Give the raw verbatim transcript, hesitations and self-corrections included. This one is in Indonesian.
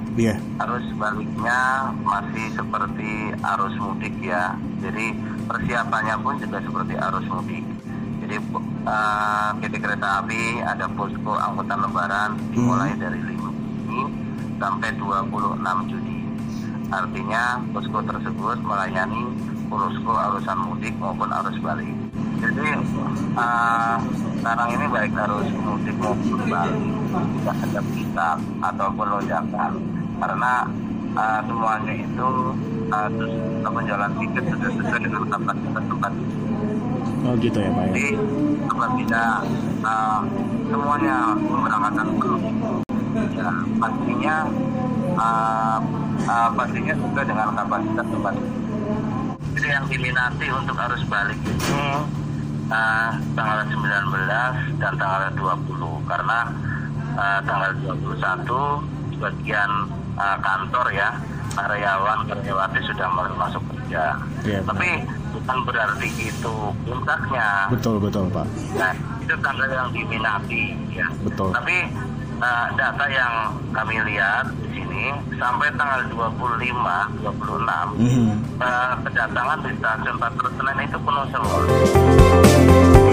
Iya. Arus baliknya masih seperti arus mudik ya. Jadi persiapannya pun juga seperti arus mudik. Jadi uh, P T Kereta Api ada posko angkutan lebaran dimulai dari lima Juni sampai dua puluh enam Juni. Artinya posko tersebut melayani posko arusan mudik maupun arus balik. Jadi uh, sekarang ini baik arus mudik maupun balik tidak ada pick-up ataupun lonjakan karena uh, semuanya itu uh, penjualan tiket sudah sesuai dengan kapasitas tempat. Oh gitu ya Pak ya. Jadi apabila uh, semuanya memberangkatkan penuh, ya pastinya uh, uh, pastinya juga dengan kapasitas tempat. Jadi yang diminati untuk arus balik ini uh, tanggal sembilan belas dan tanggal dua puluh karena uh, tanggal dua puluh satu sebagian uh, kantor ya karyawan karyawati sudah mulai masuk kerja. Ya, tapi bukan berarti itu puncaknya. Betul betul Pak. Nah itu tanggal yang diminati ya. Betul. Tapi uh, data yang kami lihat di sini sampai tanggal dua puluh lima, dua puluh enam mm-hmm. uh, kedatangan di stasiun Pasar Senen itu penuh semua.